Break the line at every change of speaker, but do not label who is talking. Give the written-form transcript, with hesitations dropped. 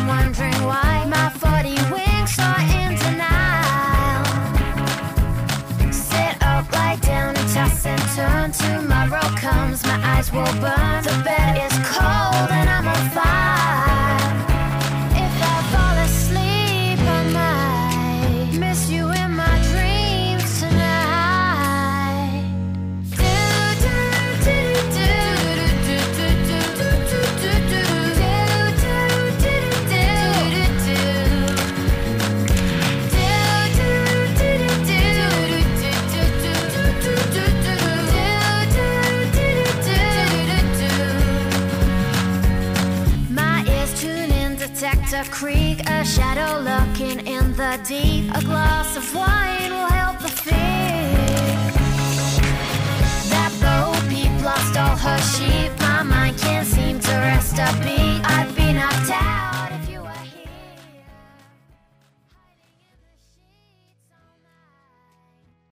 I'm wondering why my 40 wings are in denial. Sit up, lie down, and toss and turn. Tomorrow comes, my eyes will burn. The bed is cold and I'm on fire. If I fall asleep, I might miss you in my dreams tonight. My ears tune in, detect a creak, a shadow lurking in the deep. A glass of wine will help the fear. That Bo Peep lost all her sheep.